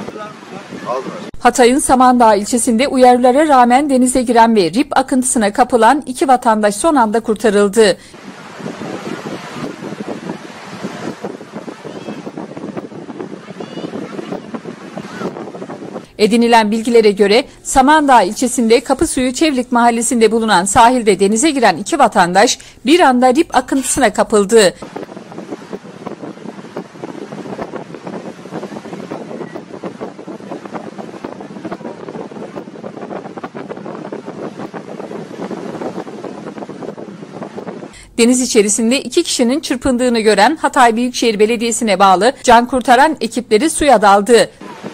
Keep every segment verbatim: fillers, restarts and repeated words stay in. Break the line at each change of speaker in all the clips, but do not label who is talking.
Hatay'ın Samandağ ilçesinde uyarılara rağmen denize giren ve rip akıntısına kapılan iki vatandaş son anda kurtarıldı. Edinilen bilgilere göre Samandağ ilçesinde Kapısuyu Çevlik mahallesinde bulunan sahilde denize giren iki vatandaş bir anda rip akıntısına kapıldı. Deniz içerisinde iki kişinin çırpındığını gören Hatay Büyükşehir Belediyesi'ne bağlı can kurtaran ekipleri suya daldı.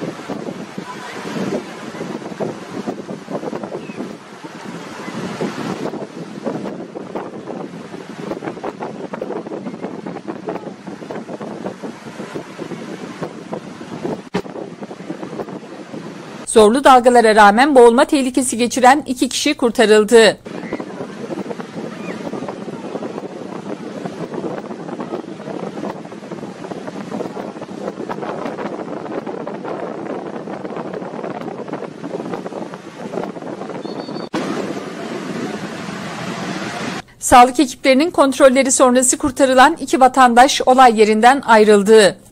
Zorlu dalgalara rağmen boğulma tehlikesi geçiren iki kişi kurtarıldı. Sağlık ekiplerinin kontrolleri sonrası kurtarılan iki vatandaş olay yerinden ayrıldı.